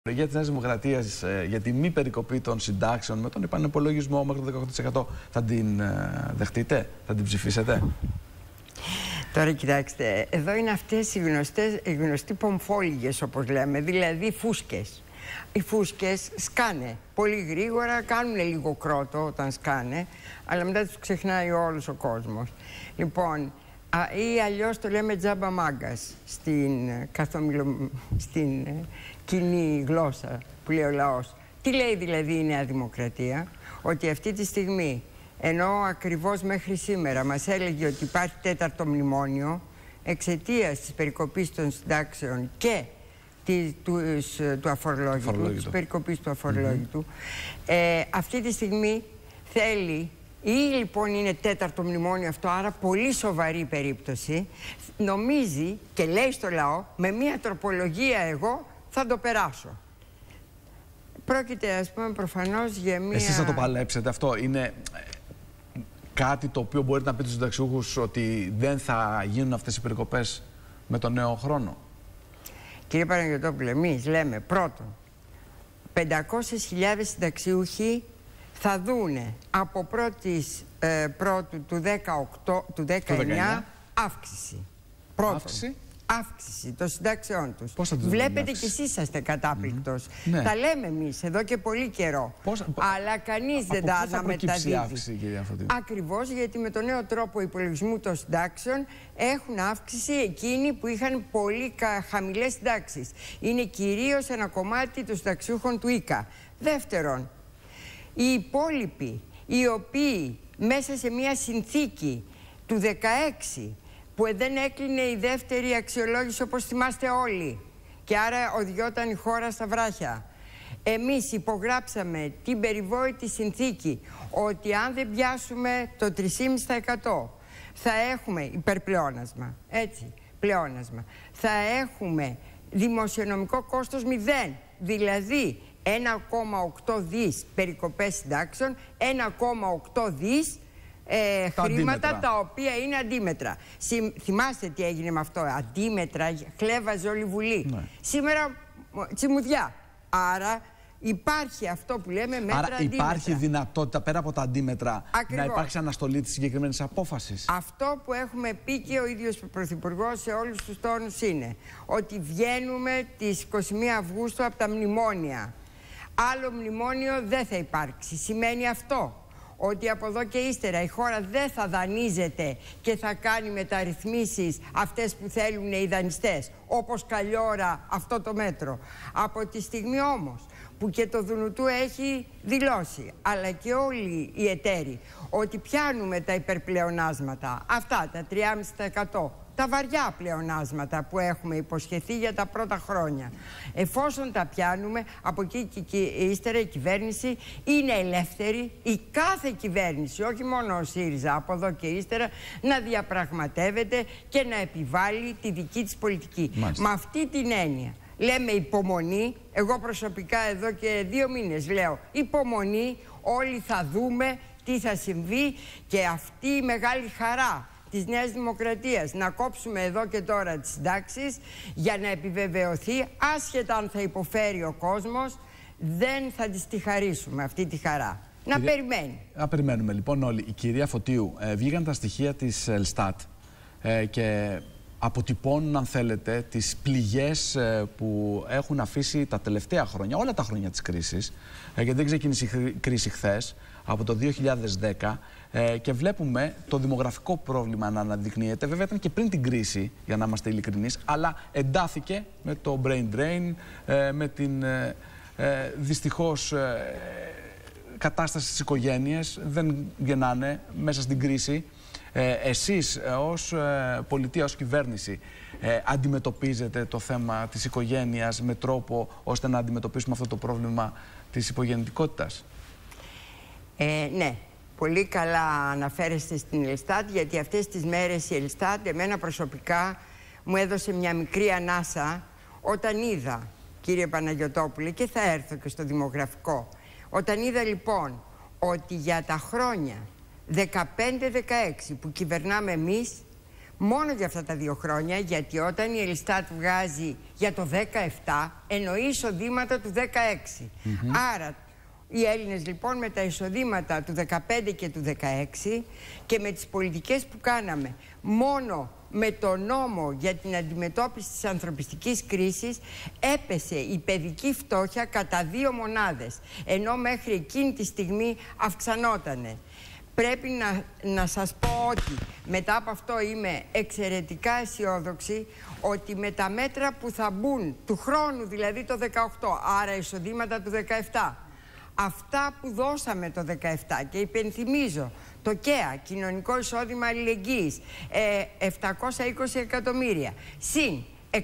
Για τη Νέα Δημοκρατία για τη μη περικοπή των συντάξεων με τον επανεπολογισμό μέχρι το 18% θα την δεχτείτε, θα την ψηφίσετε? Τώρα κοιτάξτε, εδώ είναι αυτές οι γνωστοί πομφόλιγες όπως λέμε, δηλαδή φούσκες. Οι φούσκες σκάνε πολύ γρήγορα, κάνουν λίγο κρότο όταν σκάνε, αλλά μετά τους ξεχνάει όλος ο κόσμος. Λοιπόν, ή αλλιώς το λέμε τζάμπα μάγκας στην κοινή γλώσσα που λέει ο λαός. Τι λέει δηλαδή η Νέα Δημοκρατία? Ότι αυτή τη στιγμή, ενώ ακριβώς μέχρι σήμερα μας έλεγε ότι υπάρχει τέταρτο μνημόνιο εξαιτίας της περικοπής των συντάξεων και του αφορολόγητου, της περικοπής του αφορολόγητου, αυτή τη στιγμή θέλει, ή λοιπόν είναι τέταρτο μνημόνιο αυτό, άρα πολύ σοβαρή περίπτωση, νομίζει και λέει στο λαό, με μία τροπολογία εγώ θα το περάσω. Πρόκειται, ας πούμε, προφανώς για μία... Εσείς θα το παλέψετε αυτό? Είναι κάτι το οποίο μπορείτε να πείτε στους συνταξιούχους ότι δεν θα γίνουν αυτές οι περικοπές με τον νέο χρόνο? Κύριε Παναγιωτόπουλε, εμείς λέμε πρώτον, 500.000 συνταξιούχοι θα δούνε από πρώτου του 19 αύξηση. Πρώτον, αύξηση των συντάξεών τους. Βλέπετε κι εσείς είσαστε κατάπληκτος. Ναι. Τα λέμε εμείς εδώ και πολύ καιρό. Αλλά κανείς δεν τα αναμεταδίδει. Ακριβώς γιατί με τον νέο τρόπο υπολογισμού των συντάξεων έχουν αύξηση εκείνοι που είχαν πολύ χαμηλές συντάξεις. Είναι κυρίως ένα κομμάτι των συνταξιούχων του ΙΚΑ. Δεύτερον, οι υπόλοιποι, οι οποίοι μέσα σε μια συνθήκη του 16 που δεν έκλεινε η δεύτερη αξιολόγηση όπως θυμάστε όλοι και άρα οδηγόταν η χώρα στα βράχια, εμείς υπογράψαμε την περιβόητη συνθήκη ότι αν δεν πιάσουμε το 3,5% θα έχουμε υπερπλεόνασμα, έτσι, πλεόνασμα, θα έχουμε δημοσιονομικό κόστος 0, δηλαδή 1,8 δις περικοπές συντάξεων, 1,8 δις χρήματα τα οποία είναι αντίμετρα. Θυμάστε τι έγινε με αυτό? Αντίμετρα, χλέβαζε όλη η Βουλή. Ναι. Σήμερα τσιμουδιά. Άρα υπάρχει αυτό που λέμε μέτρα αντίμετρα. Άρα υπάρχει δυνατότητα πέρα από τα αντίμετρα να υπάρξει αναστολή της συγκεκριμένης απόφασης? Αυτό που έχουμε πει και ο ίδιος ο Πρωθυπουργός σε όλους τους τόνους είναι ότι βγαίνουμε τις 21 Αυγούστου από τα μνημόνια. Άλλο μνημόνιο δεν θα υπάρξει. Σημαίνει αυτό ότι από εδώ και ύστερα η χώρα δεν θα δανείζεται και θα κάνει μεταρρυθμίσεις αυτές που θέλουν οι δανειστές, όπως καλή ώρα αυτό το μέτρο. Από τη στιγμή όμως που και το Δουνουτού έχει δηλώσει, αλλά και όλοι οι εταίροι, ότι πιάνουμε τα υπερπλεονάσματα, αυτά τα 3,5%, τα βαριά πλεονάσματα που έχουμε υποσχεθεί για τα πρώτα χρόνια. Εφόσον τα πιάνουμε, από εκεί και ύστερα η κυβέρνηση είναι ελεύθερη, η κάθε κυβέρνηση, όχι μόνο ο ΣΥΡΙΖΑ, από εδώ και ύστερα, να διαπραγματεύεται και να επιβάλλει τη δική της πολιτική. Μάλιστα. Με αυτή την έννοια λέμε υπομονή. Εγώ προσωπικά εδώ και 2 μήνες λέω υπομονή, όλοι θα δούμε τι θα συμβεί και αυτή η μεγάλη χαρά της Νέας Δημοκρατίας να κόψουμε εδώ και τώρα τις συντάξεις για να επιβεβαιωθεί, άσχετα αν θα υποφέρει ο κόσμος, δεν θα της τη χαρίσουμε αυτή τη χαρά. Να περιμένει. Να περιμένουμε λοιπόν όλοι. Η κυρία Φωτίου, βγήκαν τα στοιχεία της Ελστάτ και αποτυπώνουν, αν θέλετε, τις πληγές που έχουν αφήσει τα τελευταία χρόνια, όλα τα χρόνια της κρίσης, γιατί δεν ξεκίνησε η κρίση χθες, από το 2010, και βλέπουμε το δημογραφικό πρόβλημα να αναδεικνύεται. Βέβαια ήταν και πριν την κρίση, για να είμαστε ειλικρινείς, αλλά εντάθηκε με το brain drain, με την δυστυχώς κατάσταση στις οικογένειες, δεν γεννάνε μέσα στην κρίση. Εσείς ως πολιτεία, ως κυβέρνηση, αντιμετωπίζετε το θέμα της οικογένειας με τρόπο ώστε να αντιμετωπίσουμε αυτό το πρόβλημα της υπογεννητικότητας? Ναι. Πολύ καλά αναφέρεστε στην Ελστάτ, γιατί αυτές τις μέρες η Ελστάτ εμένα προσωπικά μου έδωσε μια μικρή ανάσα όταν είδα, κύριε Παναγιωτόπουλε, και θα έρθω και στο δημογραφικό, όταν είδα λοιπόν ότι για τα χρόνια 15-16 που κυβερνάμε εμείς, Μόνο για αυτά τα 2 χρόνια, γιατί όταν η Ελστάτ βγάζει για το 17, εννοεί εισοδήματα του 16. Άρα, οι Έλληνες λοιπόν με τα εισοδήματα του 15 και του 16 και με τις πολιτικές που κάναμε, μόνο με το νόμο για την αντιμετώπιση της ανθρωπιστικής κρίσης, έπεσε η παιδική φτώχεια κατά 2 μονάδες, ενώ μέχρι εκείνη τη στιγμή αυξανότανε. Πρέπει να σας πω ότι μετά από αυτό είμαι εξαιρετικά αισιόδοξη ότι με τα μέτρα που θα μπουν του χρόνου, δηλαδή το 18, άρα εισοδήματα του 17, αυτά που δώσαμε το 17, και υπενθυμίζω το ΚΕΑ, κοινωνικό εισόδημα αλληλεγγύης, 720 εκατομμύρια, συν 150.000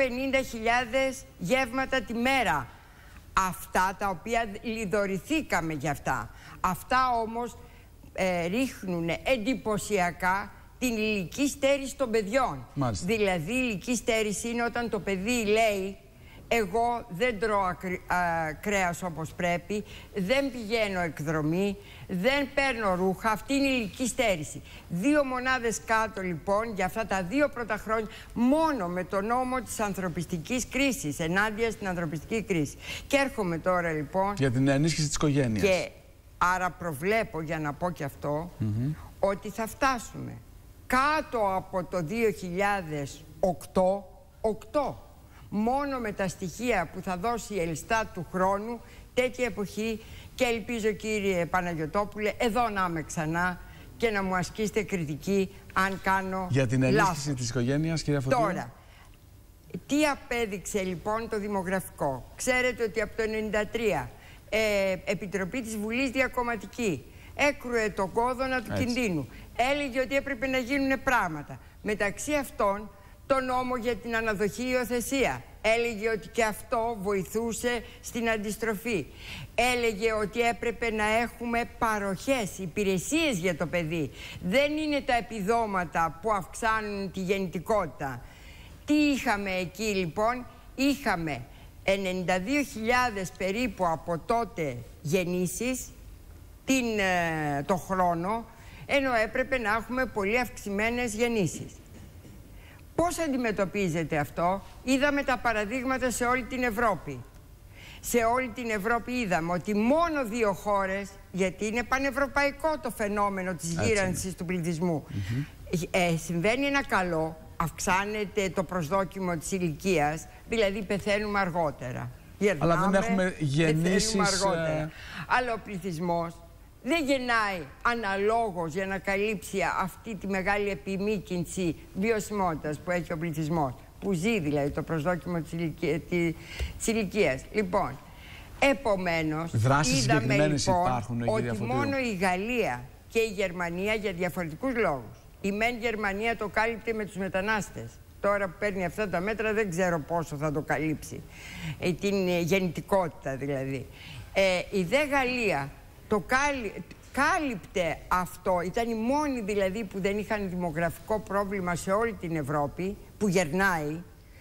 γεύματα τη μέρα, αυτά τα οποία λιδωρηθήκαμε για αυτά. Αυτά όμως ρίχνουν εντυπωσιακά την ηλική στέρηση των παιδιών. Μάλιστα. Δηλαδή η ηλική στέρηση είναι όταν το παιδί λέει εγώ δεν τρώω κρέας όπως πρέπει, δεν πηγαίνω εκδρομή, δεν παίρνω ρούχα. Αυτή είναι η ηλική στέρηση. 2 μονάδες κάτω λοιπόν για αυτά τα 2 πρώτα χρόνια, μόνο με το νόμο της ανθρωπιστικής κρίσης, ενάντια στην ανθρωπιστική κρίση. Και έρχομαι τώρα λοιπόν για την ενίσχυση της οικογένειας. Και άρα προβλέπω, για να πω και αυτό, ότι θα φτάσουμε κάτω από το 2008, μόνο με τα στοιχεία που θα δώσει η Ελστάτ του χρόνου, τέτοια εποχή, και ελπίζω κύριε Παναγιωτόπουλε εδώ να είμαι ξανά και να μου ασκήσετε κριτική αν κάνω για την ενίσχυση λάθος. Της οικογένειας, κυρία Φωτίου. Τώρα, τι απέδειξε λοιπόν το δημογραφικό? Ξέρετε ότι από το 1993 Επιτροπή της Βουλής διακομματική έκρουε τον κόδωνα του κινδύνου. Έλεγε ότι έπρεπε να γίνουν πράγματα. Μεταξύ αυτών το νόμο για την αναδοχή υιοθεσία. Έλεγε ότι και αυτό βοηθούσε στην αντιστροφή. Έλεγε ότι έπρεπε να έχουμε παροχές, υπηρεσίες για το παιδί. Δεν είναι τα επιδόματα που αυξάνουν τη γεννητικότητα. Τι είχαμε εκεί λοιπόν? Είχαμε 92.000 περίπου από τότε γεννήσεις το χρόνο, ενώ έπρεπε να έχουμε πολύ αυξημένες γεννήσεις. Πώς αντιμετωπίζεται αυτό? Είδαμε τα παραδείγματα σε όλη την Ευρώπη. Σε όλη την Ευρώπη είδαμε ότι μόνο 2 χώρες, γιατί είναι πανευρωπαϊκό το φαινόμενο της γύρανσης του πληθυσμού, συμβαίνει ένα καλό, αυξάνεται το προσδόκιμο της ηλικίας, δηλαδή πεθαίνουμε αργότερα. Αλλά δεν έχουμε γεννήσεις. Αλλά ο πληθυσμός δεν γεννάει αναλόγως για να καλύψει αυτή τη μεγάλη επιμήκυνση βιωσιμότητας που έχει ο πληθυσμός, που ζει δηλαδή το προσδόκιμο της ηλικίας. Λοιπόν, επομένως, είδαμε λοιπόν ότι μόνο η Γαλλία και η Γερμανία, για διαφορετικούς λόγους. Η μεν Γερμανία το κάλυπτε με τους μετανάστες. Τώρα που παίρνει αυτά τα μέτρα δεν ξέρω πόσο θα το καλύψει. Την γεννητικότητα δηλαδή. Η δε Γαλλία το κάλυπτε αυτό. Ήταν η μόνη δηλαδή που δεν είχαν δημογραφικό πρόβλημα σε όλη την Ευρώπη, που γερνάει.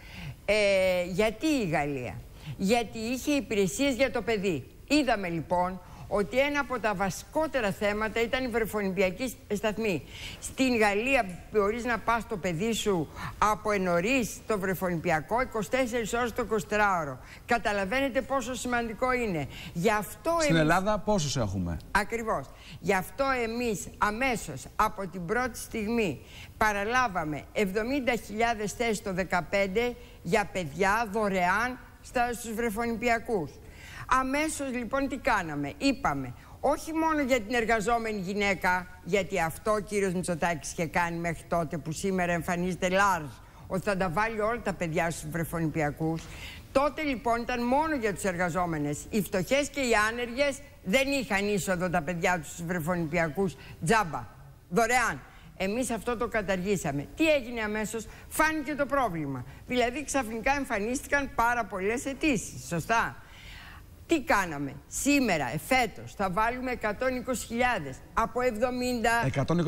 Γιατί η Γαλλία? Γιατί είχε υπηρεσίες για το παιδί. Είδαμε λοιπόν ότι ένα από τα βασικότερα θέματα ήταν η βρεφονιπιακή σταθμή. Στην Γαλλία μπορείς να πας το παιδί σου από νωρίς στο βρεφονιπιακό 24 ώρες το 24ωρο. Καταλαβαίνετε πόσο σημαντικό είναι. Γι' αυτό στην Ελλάδα πόσους έχουμε? Ακριβώς. Γι' αυτό εμείς αμέσως από την πρώτη στιγμή παραλάβαμε 70.000 θέσεις το 2015 για παιδιά δωρεάν στους βρεφονιπιακούς. Αμέσως λοιπόν τι κάναμε? Είπαμε όχι μόνο για την εργαζόμενη γυναίκα, γιατί αυτό ο κύριος Μητσοτάκης είχε κάνει μέχρι τότε, που σήμερα εμφανίζεται large, ότι θα τα βάλει όλα τα παιδιά στους βρεφονιπιακούς. Τότε λοιπόν ήταν μόνο για τους εργαζόμενες. Οι φτωχές και οι άνεργες δεν είχαν είσοδο τα παιδιά τους στους βρεφονιπιακούς τζάμπα, δωρεάν. Εμείς αυτό το καταργήσαμε. Τι έγινε αμέσως? Φάνηκε το πρόβλημα. Δηλαδή ξαφνικά εμφανίστηκαν πάρα πολλές αιτήσεις. Σωστά. Τι κάναμε? Σήμερα, εφέτος, θα βάλουμε 120.000. Από 70... 120.000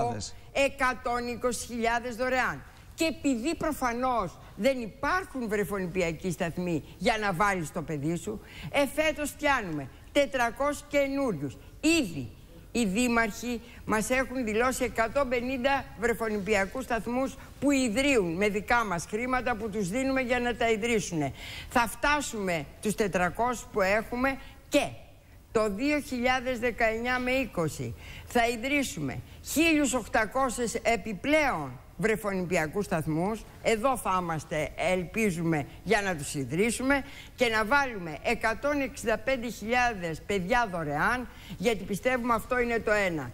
δωρεάν. Και επειδή προφανώς δεν υπάρχουν βρεφονιπιακοί σταθμοί για να βάλεις το παιδί σου, εφέτος φτιάνουμε 400 καινούριους. Ήδη οι δήμαρχοι μας έχουν δηλώσει 150 βρεφονιπιακούς σταθμούς που ιδρύουν με δικά μας χρήματα που τους δίνουμε για να τα ιδρύσουν. Θα φτάσουμε τους 400 που έχουμε και το 2019 με 20 θα ιδρύσουμε 1.800 επιπλέον βρεφονιπιακούς σταθμούς. Εδώ θα είμαστε, ελπίζουμε, για να τους ιδρύσουμε και να βάλουμε 165.000 παιδιά δωρεάν, γιατί πιστεύουμε αυτό είναι το ένα.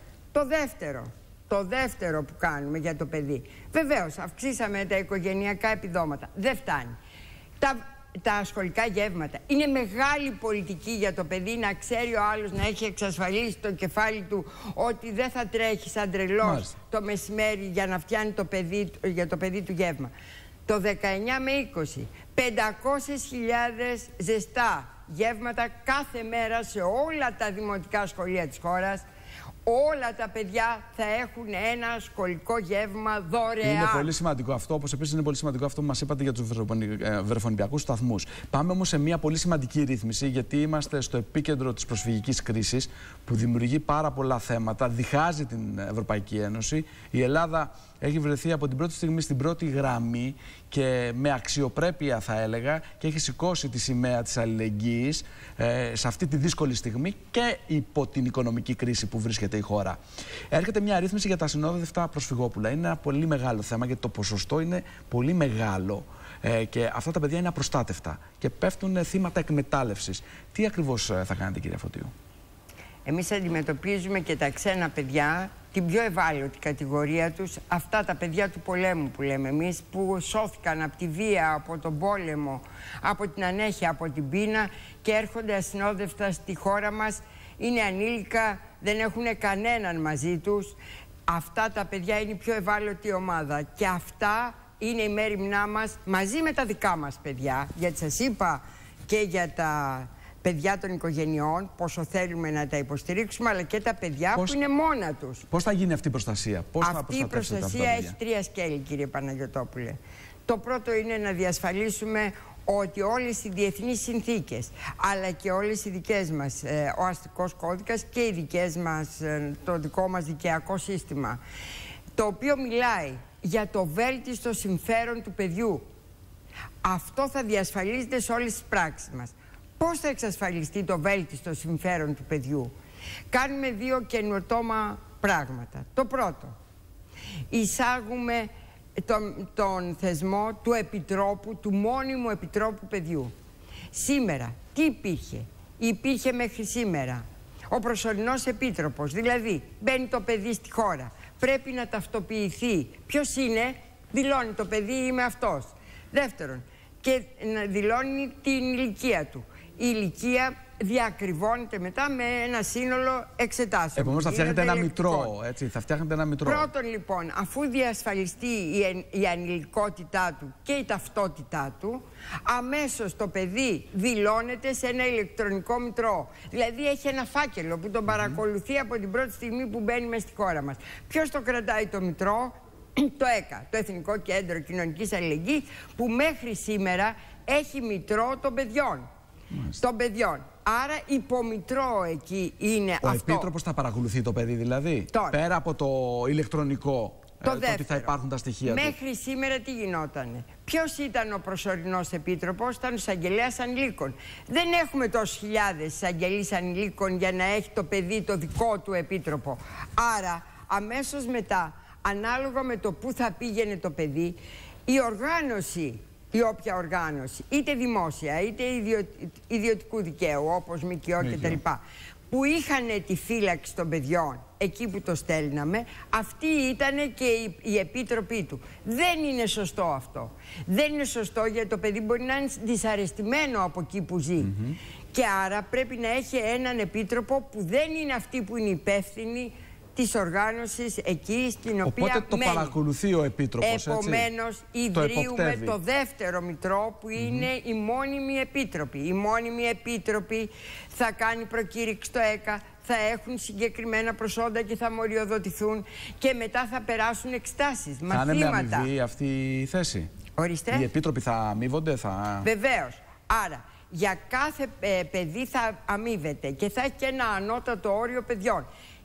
Το δεύτερο που κάνουμε για το παιδί. Βεβαίως, αυξήσαμε τα οικογενειακά επιδόματα. Δεν φτάνει. Τα σχολικά γεύματα. Είναι μεγάλη πολιτική για το παιδί να ξέρει ο άλλος, να έχει εξασφαλίσει το κεφάλι του ότι δεν θα τρέχει σαν τρελός το μεσημέρι για να φτιάνει για το παιδί του γεύμα. Το 19 με 20, 500.000 ζεστά γεύματα κάθε μέρα σε όλα τα δημοτικά σχολεία της χώρας. Όλα τα παιδιά θα έχουν ένα σχολικό γεύμα δωρεάν. Είναι πολύ σημαντικό αυτό, όπως επίσης είναι πολύ σημαντικό αυτό που μας είπατε για τους βρεφονιπιακούς σταθμούς. Πάμε όμως σε μια πολύ σημαντική ρύθμιση, γιατί είμαστε στο επίκεντρο της προσφυγικής κρίσης που δημιουργεί πάρα πολλά θέματα, διχάζει την Ευρωπαϊκή Ένωση. Η Ελλάδα έχει βρεθεί από την πρώτη στιγμή στην πρώτη γραμμή και με αξιοπρέπεια, θα έλεγα, και έχει σηκώσει τη σημαία της αλληλεγγύης σε αυτή τη δύσκολη στιγμή και υπό την οικονομική κρίση που βρίσκεται η χώρα. Έρχεται μια ρύθμιση για τα ασυνόδευτα προσφυγόπουλα. Είναι ένα πολύ μεγάλο θέμα, γιατί το ποσοστό είναι πολύ μεγάλο και αυτά τα παιδιά είναι απροστάτευτα και πέφτουν θύματα εκμετάλλευσης. Τι ακριβώς θα κάνετε, κυρία Φωτίου? Εμείς αντιμετωπίζουμε και τα ξένα παιδιά, την πιο ευάλωτη κατηγορία τους, αυτά τα παιδιά του πολέμου που λέμε εμείς, που σώθηκαν από τη βία, από τον πόλεμο, από την ανέχεια, από την πείνα και έρχονται ασυνόδευτα στη χώρα μας. Είναι ανήλικα, δεν έχουν κανέναν μαζί τους. Αυτά τα παιδιά είναι η πιο ευάλωτη ομάδα και αυτά είναι η μέριμνά μας μαζί με τα δικά μας παιδιά, γιατί σας είπα και για τα παιδιά των οικογενειών, πόσο θέλουμε να τα υποστηρίξουμε, αλλά και τα παιδιά που είναι μόνα τους. Πώς θα γίνει αυτή η προστασία? Αυτή η προστασία έχει τρία σκέλη, κύριε Παναγιωτόπουλε. Το πρώτο είναι να διασφαλίσουμε ότι όλες οι διεθνείς συνθήκες, αλλά και όλες οι δικές μας, ο αστικός κώδικας και οι δικές μας, το δικό μας δικαιακό σύστημα, το οποίο μιλάει για το βέλτιστο συμφέρον του παιδιού. Αυτό θα διασφαλίζεται σε όλες τις πράξεις μας. Πώς θα εξασφαλιστεί το βέλτιστο συμφέρον του παιδιού? Κάνουμε δύο καινοτόμα πράγματα. Το πρώτο, εισάγουμε τον θεσμό του επιτρόπου, του μόνιμου επιτρόπου παιδιού. Σήμερα, τι υπήρχε? Υπήρχε μέχρι σήμερα ο προσωρινός επίτροπος, δηλαδή μπαίνει το παιδί στη χώρα, πρέπει να ταυτοποιηθεί. Ποιος είναι? Δηλώνει το παιδί, είμαι αυτός. Δεύτερον, και να δηλώνει την ηλικία του. Η ηλικία διακριβώνεται μετά με ένα σύνολο εξετάσεων. Επομένως θα φτιάχνετε ένα μητρό, έτσι, θα φτιάχνετε ένα μητρό. Πρώτον, λοιπόν, αφού διασφαλιστεί η ανηλικότητά του και η ταυτότητά του, αμέσως το παιδί δηλώνεται σε ένα ηλεκτρονικό μητρό. Δηλαδή έχει ένα φάκελο που τον παρακολουθεί από την πρώτη στιγμή που μπαίνει μες στη χώρα μας. Ποιος το κρατάει το μητρό? Το ΕΚΑ, το Εθνικό Κέντρο Κοινωνικής Αλληλεγγύης, που μέχρι σήμερα έχει μητρό των παιδιών. Των παιδιών. Άρα υπομητρό εκεί είναι αυτό. Ο επίτροπος θα παρακολουθεί το παιδί, δηλαδή. Τώρα, πέρα από το ηλεκτρονικό, το ότι θα υπάρχουν τα στοιχεία του. Μέχρι σήμερα τι γινότανε? Ποιος ήταν ο προσωρινός επίτροπος? Ήταν ο εισαγγελέας ανηλίκων. Δεν έχουμε τόσες χιλιάδες εισαγγελείς ανηλίκων για να έχει το παιδί το δικό του επίτροπο. Άρα αμέσως μετά, ανάλογα με το που θα πήγαινε το παιδί, η οργάνωση, η όποια οργάνωση, είτε δημόσια είτε ιδιωτικού δικαίου, όπως ΜΚΟ κτλ., που είχαν τη φύλαξη των παιδιών εκεί που το στέλναμε, αυτοί ήταν και οι επίτροποι του. Δεν είναι σωστό αυτό. Δεν είναι σωστό, γιατί το παιδί μπορεί να είναι δυσαρεστημένο από εκεί που ζει. Και άρα πρέπει να έχει έναν επίτροπο που δεν είναι αυτοί που είναι υπεύθυνοι της οργάνωσης εκεί στην οποία οπότε το μένει. Παρακολουθεί ο επίτροπος, Επομένως, ιδρύουμε το δεύτερο μητρό που είναι οι μόνιμοι επίτροποι. Οι μόνιμοι επίτροποι θα κάνει προκήρυξη στο ΕΚΑ, θα έχουν συγκεκριμένα προσόντα και θα μοριοδοτηθούν και μετά θα περάσουν εξετάσεις, μαθήματα. Θα είναι με αμοιβή αυτή η θέση? Ορίστε. Οι επίτροποι θα αμείβονται? Βεβαίως. Άρα, για κάθε παιδί θα αμείβεται και θα έχει και ένα ανώτατο όριο παιδιών.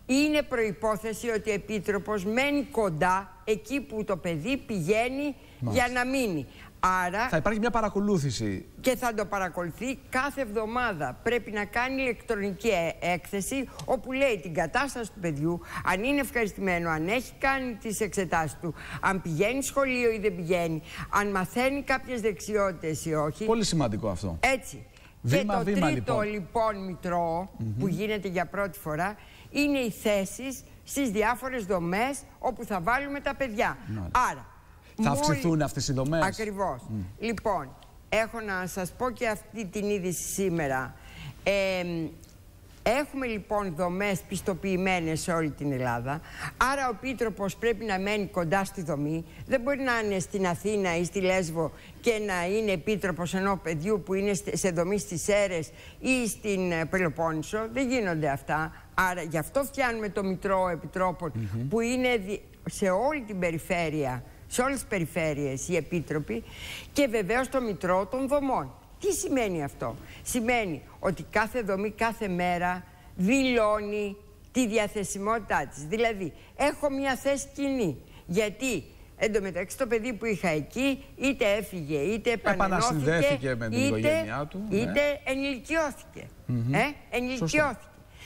είναι προϋπόθεση ότι ο Επίτροπος μένει κοντά εκεί που το παιδί πηγαίνει για να μείνει. Άρα θα υπάρχει μια παρακολούθηση. Και θα το παρακολουθεί κάθε εβδομάδα. Πρέπει να κάνει ηλεκτρονική έκθεση όπου λέει την κατάσταση του παιδιού, αν είναι ευχαριστημένο, αν έχει κάνει τις εξετάσεις του, αν πηγαίνει σχολείο ή δεν πηγαίνει, αν μαθαίνει κάποιες δεξιότητες ή όχι. Πολύ σημαντικό αυτό. Έτσι. Βήμα, και το βήμα, τρίτο λοιπόν μητρό που γίνεται για πρώτη φορά είναι οι θέσεις στις διάφορες δομές όπου θα βάλουμε τα παιδιά. Άρα θα αυξηθούν αυτές οι δομές. Ακριβώς. Λοιπόν, έχω να σας πω και αυτή την είδηση σήμερα. Έχουμε λοιπόν δομές πιστοποιημένες σε όλη την Ελλάδα. Άρα ο Επίτροπος πρέπει να μένει κοντά στη δομή. Δεν μπορεί να είναι στην Αθήνα ή στη Λέσβο και να είναι Επίτροπος ενός παιδιού που είναι σε δομή στις Σέρρες ή στην Πελοπόννησο. Δεν γίνονται αυτά. Άρα γι' αυτό φτιάνουμε το Μητρό Επιτρόπων που είναι σε όλη την περιφέρεια, σε όλες τις περιφέρειες οι επίτροποι, και βεβαίως το Μητρό των Δομών. Τι σημαίνει αυτό? Σημαίνει ότι κάθε δομή κάθε μέρα δηλώνει τη διαθεσιμότητά της. Δηλαδή, έχω μια θέση κοινή. Γιατί εντωμεταξύ το παιδί που είχα εκεί είτε έφυγε, είτε επανασυνδέθηκε με την οικογένειά του, είτε ενηλικιώθηκε. Ενηλικιώθηκε.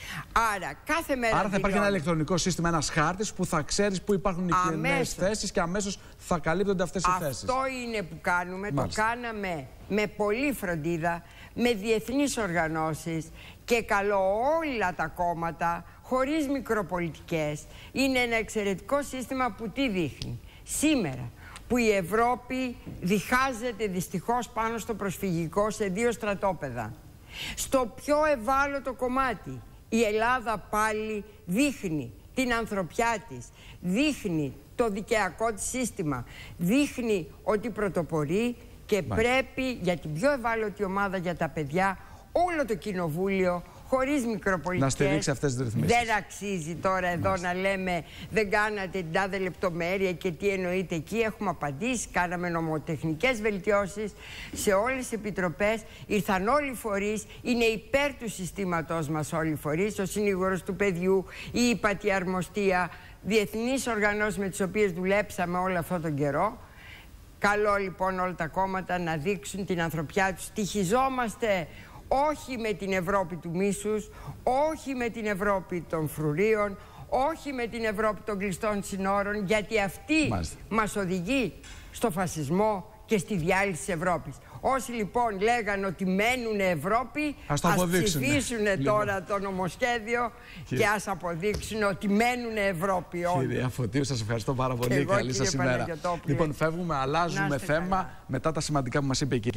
Άρα κάθε μέρα. Άρα θα υπάρχει ένα ηλεκτρονικό σύστημα, ένας χάρτης που θα ξέρεις που υπάρχουν οι νέες θέσεις και αμέσως θα καλύπτονται αυτές οι θέσεις. Αυτό είναι που κάνουμε. Μάλιστα. Το κάναμε με πολλή φροντίδα, με διεθνείς οργανώσεις και καλώ όλα τα κόμματα, χωρίς μικροπολιτικές. Είναι ένα εξαιρετικό σύστημα που τι δείχνει? Σήμερα που η Ευρώπη διχάζεται δυστυχώς πάνω στο προσφυγικό σε δύο στρατόπεδα, στο πιο ευάλωτο κομμάτι η Ελλάδα πάλι δείχνει την ανθρωπιά της, δείχνει το δικαιακό της σύστημα, δείχνει ότι πρωτοπορεί και πρέπει για την πιο ευάλωτη ομάδα, για τα παιδιά, όλο το κοινοβούλιο, χωρίς μικροπολιτικές, να στηρίξει αυτές τις ρυθμίσεις. Δεν αξίζει τώρα εδώ να λέμε δεν κάνατε την τάδε λεπτομέρεια και τι εννοείται εκεί. Έχουμε απαντήσει, κάναμε νομοτεχνικές βελτιώσεις σε όλες τις επιτροπές. Ήρθαν όλοι οι φορείς, είναι υπέρ του συστήματός μας όλοι οι φορείς, ο συνήγορος του παιδιού, η ΥΠΑΤΗ Αρμοστία, διεθνείς οργανώσεις με τις οποίες δουλέψαμε όλο αυτόν τον καιρό. Καλό λοιπόν όλα τα κόμματα να δείξουν την ανθρωπιά τους. Στοιχιζόμαστε όχι με την Ευρώπη του μίσους, όχι με την Ευρώπη των φρουρίων, όχι με την Ευρώπη των κλειστών συνόρων, γιατί αυτή μας οδηγεί στο φασισμό και στη διάλυση της Ευρώπης. Όσοι λοιπόν λέγανε ότι μένουν Ευρώπη, ας ψηφίσουν τώρα το νομοσχέδιο και ας αποδείξουν ότι μένουν Ευρώπη όλοι. Κυρία Φωτίου, σας ευχαριστώ πάρα πολύ. Καλή σας ημέρα. Λοιπόν, φεύγουμε, αλλάζουμε θέμα μετά τα σημαντικά που μας είπε η κυρία.